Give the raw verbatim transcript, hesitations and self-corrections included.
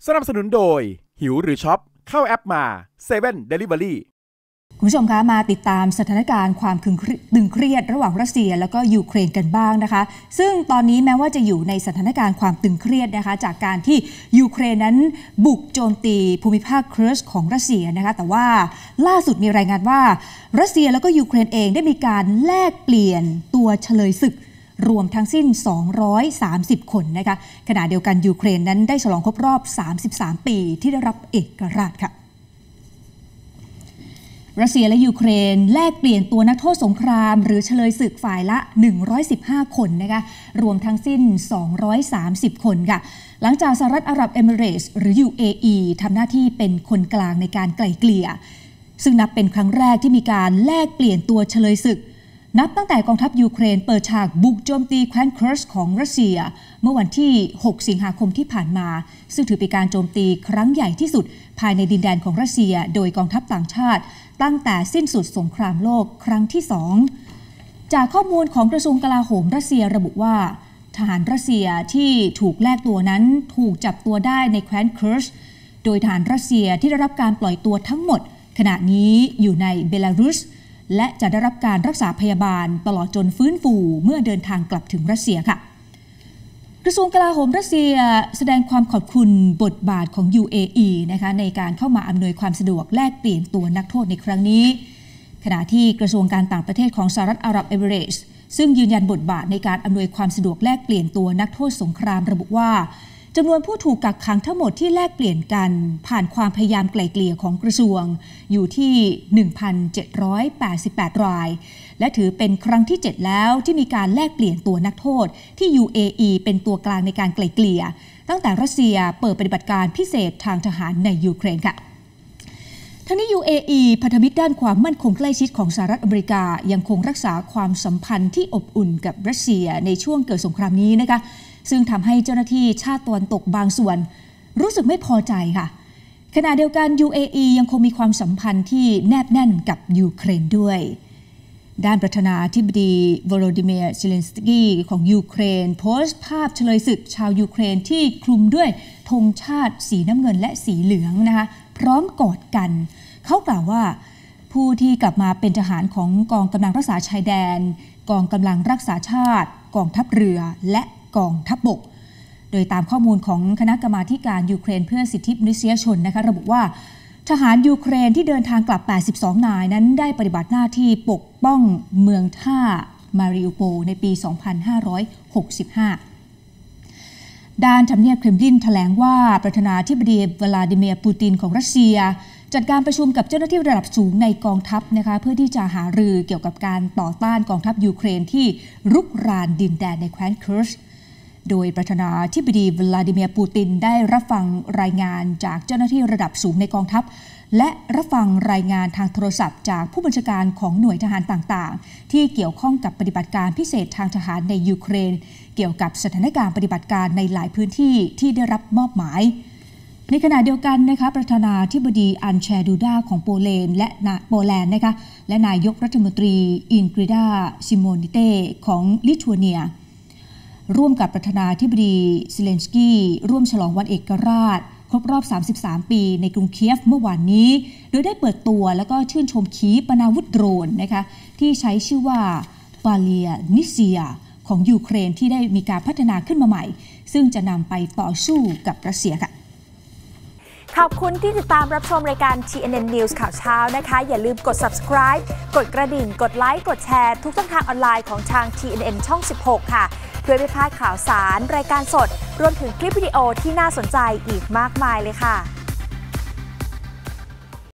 สนับสนุนโดยหิวหรือช็อปเข้าแอปมาเซเว่น Delivery คุณผู้ชมคะมาติดตามสถานการณ์ความตึงเครียดระหว่างรัสเซียแล้วก็ยูเครนกันบ้างนะคะซึ่งตอนนี้แม้ว่าจะอยู่ในสถานการณ์ความตึงเครียดนะคะจากการที่ยูเครนนั้นบุกโจมตีภูมิภาคเคอร์สของรัสเซียนะคะแต่ว่าล่าสุดมีรายงานว่ารัสเซียแล้วก็ยูเครนเองได้มีการแลกเปลี่ยนตัวเฉลยศึกรวมทั้งสิ้นสองร้อยสามสิบคนนะคะขณะเดียวกันยูเครนนั้นได้ฉลองครบรอบสามสิบสามปีที่ได้รับเอกราชค่ะรัสเซียและยูเครนแลกเปลี่ยนตัวนักโทษสงครามหรือเฉลยศึกฝ่ายละหนึ่งร้อยสิบห้าคนนะคะรวมทั้งสิ้นสองร้อยสามสิบคนค่ะหลังจากสหรัฐอาหรับเอมิเรตส์หรือ ยู เอ อี ทำหน้าที่เป็นคนกลางในการไกล่เกลี่ยซึ่งนับเป็นครั้งแรกที่มีการแลกเปลี่ยนตัวเฉลยศึกนับตั้งแต่กองทัพยูเครนเปิดฉากบุกโจมตีแคว้นเคอร์สของรัสเซียเมื่อวันที่หกสิงหาคมที่ผ่านมาซึ่งถือเป็นการโจมตีครั้งใหญ่ที่สุดภายในดินแดนของรัสเซียโดยกองทัพต่างชาติตั้งแต่สิ้นสุดสงครามโลกครั้งที่สองจากข้อมูลของกระทรวงกลาโหมรัสเซียระบุว่าทหารรัสเซียที่ถูกแลกตัวนั้นถูกจับตัวได้ในแคว้นเคอร์สโดยทหารรัสเซียที่ได้รับการปล่อยตัวทั้งหมดขณะนี้อยู่ในเบลารุสและจะได้รับการรักษาพยาบาลตลอดจนฟื้นฟูเมื่อเดินทางกลับถึงรัสเซียค่ะกระทรวงกลาโหมรัสเซียแสดงความขอบคุณบทบาทของ ยู เอ อี นะคะในการเข้ามาอำนวยความสะดวกแลกเปลี่ยนตัวนักโทษในครั้งนี้ขณะที่กระทรวงการต่างประเทศของสหรัฐอาหรับเอมิเรตส์ซึ่งยืนยันบทบาทในการอำนวยความสะดวกแลกเปลี่ยนตัวนักโทษสงครามระบุว่าจำนวนผู้ถูกกักขังทั้งหมดที่แลกเปลี่ยนกันผ่านความพยายามไกล่เกลี่ยของกระทรวงอยู่ที่ หนึ่งพันเจ็ดร้อยแปดสิบแปด รายและถือเป็นครั้งที่เจ็ดแล้วที่มีการแลกเปลี่ยนตัวนักโทษที่ ยู เอ อี เป็นตัวกลางในการไกล่เกลี่ยตั้งแต่รัสเซียเปิดปฏิบัติการพิเศษทางทหารในยูเครนค่ะทั้งนี้ ยู เอ อี พันธมิตรด้านความมั่นคงใกล้ชิดของสหรัฐอเมริกายังคงรักษาความสัมพันธ์ที่อบอุ่นกับรัสเซียในช่วงเกิดสงครามนี้นะคะซึ่งทำให้เจ้าหน้าที่ชาติตะวันตกบางส่วนรู้สึกไม่พอใจค่ะขณะเดียวกัน ยู เอ อี ยังคงมีความสัมพันธ์ที่แนบแน่นกับยูเครนด้วยด้านประธานาธิบดีโวโลดิเมียร์เซเลนสกี้ของยูเครนโพสต์ภาพเฉลยศึกชาวยูเครนที่คลุมด้วยธงชาติสีน้ำเงินและสีเหลืองนะคะพร้อมกอดกันเขากล่าวว่าผู้ที่กลับมาเป็นทหารของกองกำลังรักษาชายแดนกองกำลังรักษาชาติกองทัพเรือและกองทัพบกโดยตามข้อมูลของคณะกรรมาการยูเครนเพื่อสิทธิมนุษยชนนะคะระบุว่าทหารยูเครนที่เดินทางกลับแปดสิบสองนายนั้นได้ปฏิบัติหน้าที่ปกป้องเมืองท่ามาริอุโปลในปี สองพันห้าร้อยหกสิบห้า ด้านทำเนียบเครมลินแถลงว่าประธานาธิบดีวลาดิเมียร์ปูตินของรัสเซียจัดการประชุมกับเจ้าหน้าที่ระดับสูงในกองทัพนะคะเพื่อที่จะหารือเกี่ยวกับการต่อต้านกองทัพยูเครนที่รุกรานดินแดนในแคว้นเคอร์สโดยประธานาธิบดีวลาดิเมียร์ปูตินได้รับฟังรายงานจากเจ้าหน้าที่ระดับสูงในกองทัพและรับฟังรายงานทางโทรศัพท์จากผู้บัญชาการของหน่วยทหารต่างๆที่เกี่ยวข้องกับปฏิบัติการพิเศษทางทหารในยูเครนเกี่ยวกับสถานการณ์ปฏิบัติการในหลายพื้นที่ที่ได้รับมอบหมายในขณะเดียวกันนะคะประธานาธิบดีอันแชดูดาของโปแลนด์และโปแลนด์นะคะและนายกรัฐมนตรีอินกริดาซิโมนิเต้ของลิทัวเนียร่วมกับประธานาธิบดีเซเลนสกี้ร่วมฉลองวันเอกราชครบรอบสามสิบสามปีในกรุงเคียฟเมื่อวานนี้โดยได้เปิดตัวแล้วก็ชื่นชมขีปนาวุธโดรนนะคะที่ใช้ชื่อว่าปาเลียนิเซียของยูเครนที่ได้มีการพัฒนาขึ้นมาใหม่ซึ่งจะนำไปต่อสู้กับรัสเซียค่ะขอบคุณที่ติดตามรับชมรายการ ที เอ็น เอ็น News ข่าวเช้านะคะอย่าลืมกด Subscribe กดกระดิ่งกดไลค์กดแชร์ทุกช่องทางออนไลน์ของทาง ที เอ็น เอ็น ช่องสิบหกค่ะเพื่อไม่พลาดข่าวสารรายการสดรวมถึงคลิปวิดีโอที่น่าสนใจอีกมากมายเลยค่ะ